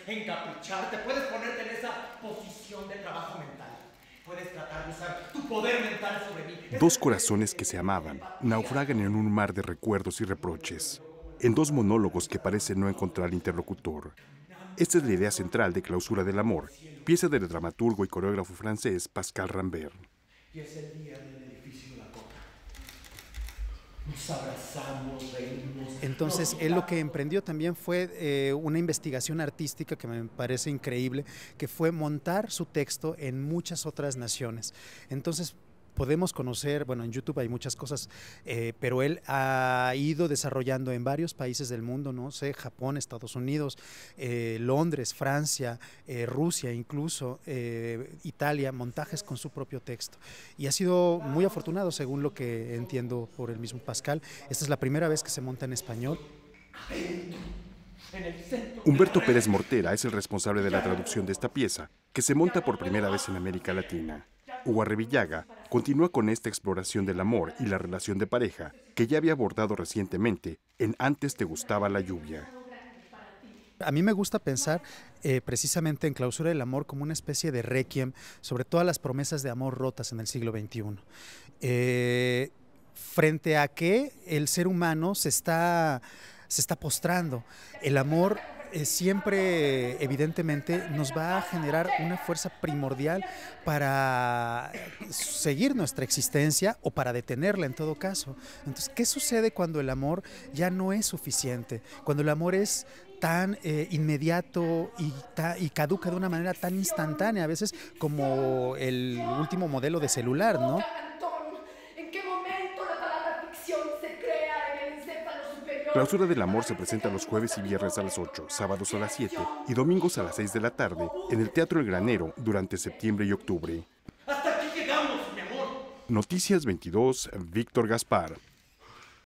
encapricharte, puedes ponerte en esa posición de trabajo mental. Puedes tratar de usar tu poder mental sobre mí. Dos corazones que se amaban naufragan en un mar de recuerdos y reproches, en dos monólogos que parecen no encontrar interlocutor. Esta es la idea central de Clausura del amor, pieza del dramaturgo y coreógrafo francés Pascal Rambert. Y es el día del edificio de la Copa. Nos abrazamos, reímos. Entonces, él lo que emprendió también fue una investigación artística que me parece increíble, que fue montar su texto en muchas otras naciones. Entonces, podemos conocer, bueno, en YouTube hay muchas cosas, pero él ha ido desarrollando en varios países del mundo, no sé, Japón, Estados Unidos, Londres, Francia, Rusia incluso, Italia, montajes con su propio texto. Y ha sido muy afortunado, según lo que entiendo por el mismo Pascal. Esta es la primera vez que se monta en español. Humberto Pérez Mortera es el responsable de la traducción de esta pieza, que se monta por primera vez en América Latina. Hugo Arrevillaga continúa con esta exploración del amor y la relación de pareja que ya había abordado recientemente en Antes te gustaba la lluvia. A mí me gusta pensar precisamente en Clausura del amor como una especie de requiem sobre todas las promesas de amor rotas en el siglo XXI. Frente a que el ser humano se está postrando. El amor siempre, evidentemente, nos va a generar una fuerza primordial para seguir nuestra existencia o para detenerla en todo caso. Entonces, ¿qué sucede cuando el amor ya no es suficiente? Cuando el amor es tan inmediato y caduca de una manera tan instantánea, a veces como el último modelo de celular, ¿no? Clausura del amor se presenta los jueves y viernes a las 8, sábados a las 7 y domingos a las 6 de la tarde en el Teatro El Granero durante septiembre y octubre. Hasta aquí llegamos, mi amor. Noticias 22, Víctor Gaspar.